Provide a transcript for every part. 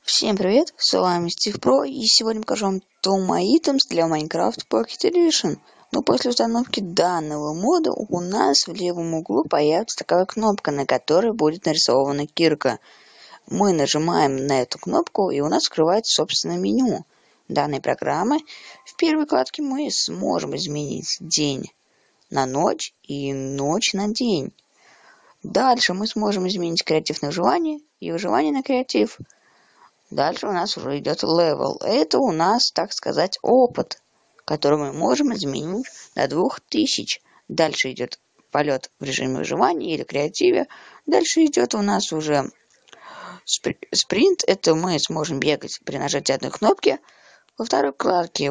Всем привет, с вами Стив Про, и сегодня покажу вам Tom Items для Minecraft Pocket Edition. Но после установки данного мода у нас в левом углу появится такая кнопка, на которой будет нарисована кирка. Мы нажимаем на эту кнопку, и у нас открывается собственное меню данной программы. В первой вкладке мы сможем изменить день на ночь и ночь на день. Дальше мы сможем изменить креатив на выживание и выживание на креатив. Дальше у нас уже идет левел. Это у нас, так сказать, опыт, который мы можем изменить до 2000. Дальше идет полет в режиме выживания или креативе. Дальше идет у нас уже спринт. Это мы сможем бегать при нажатии одной кнопки. Во второй вкладке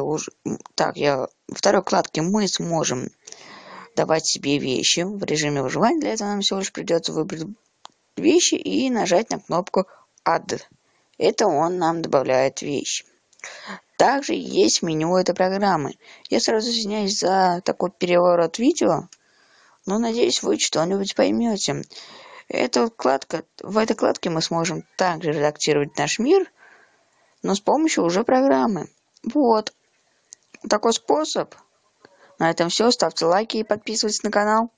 мы сможем давать себе вещи в режиме выживания. Для этого нам всего лишь придется выбрать вещи и нажать на кнопку Add. Это он нам добавляет вещи. Также есть меню этой программы. Я сразу извиняюсь за такой переворот видео, но надеюсь, вы что-нибудь поймете. В этой вкладке мы сможем также редактировать наш мир, но с помощью уже программы. Вот такой способ. На этом все. Ставьте лайки и подписывайтесь на канал.